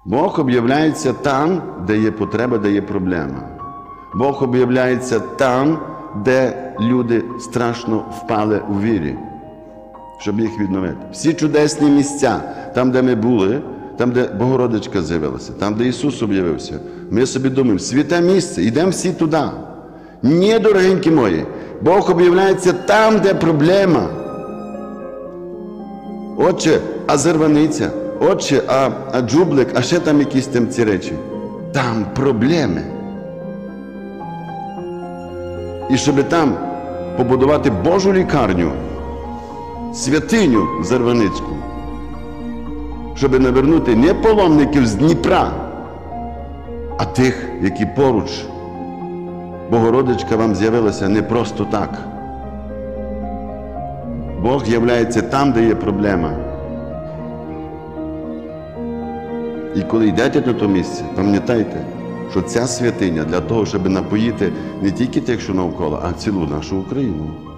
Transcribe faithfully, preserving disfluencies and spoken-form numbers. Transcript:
Бог об'являється там, де є потреба, де є проблема. Бог об'являється там, де люди страшно впали у вірі, щоб їх відновити. Всі чудесні місця, там, де ми були, там, де Богородичка з'явилася, там, де Ісус об'явився, ми собі думаємо, святе місце, йдемо всі туди. Ні, дорогенькі мої, Бог об'являється там, де проблема. Отче, а Зерваниця, отче, а, а Джублик, а ще там якісь там ці речі. Там проблеми. І щоб там побудувати Божу лікарню, святиню Зерваницьку, щоб навернути не паломників з Дніпра, а тих, які поруч. Богородичка вам з'явилася не просто так. Бог являється там, де є проблема. І коли йдете на то місце, пам'ятайте, що ця святиня для того, щоб напоїти не тільки тих, що навколо, а цілу нашу Україну.